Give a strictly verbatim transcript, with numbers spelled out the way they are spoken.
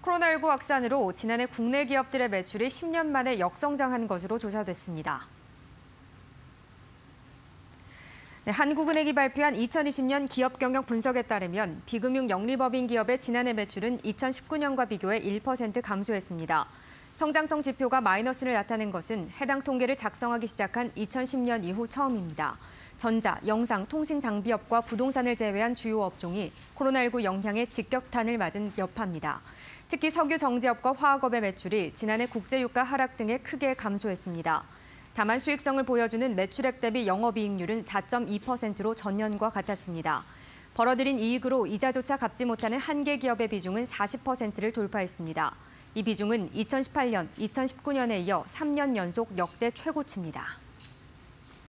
코로나십구 확산으로 지난해 국내 기업들의 매출이 십 년 만에 역성장한 것으로 조사됐습니다. 네, 한국은행이 발표한 이천이십 년 기업 경영 분석에 따르면 비금융 영리법인 기업의 지난해 매출은 이천십구 년과 비교해 일 퍼센트 감소했습니다. 성장성 지표가 마이너스를 나타낸 것은 해당 통계를 작성하기 시작한 이천십 년 이후 처음입니다. 전자, 영상, 통신 장비업과 부동산을 제외한 주요 업종이 코로나십구 영향에 직격탄을 맞은 여파입니다. 특히 석유 정제업과 화학업의 매출이 지난해 국제유가 하락 등에 크게 감소했습니다. 다만 수익성을 보여주는 매출액 대비 영업이익률은 사 점 이 퍼센트로 전년과 같았습니다. 벌어들인 이익으로 이자조차 갚지 못하는 한계 기업의 비중은 사십 퍼센트를 돌파했습니다. 이 비중은 이천십팔 년, 이천십구 년에 이어 삼 년 연속 역대 최고치입니다.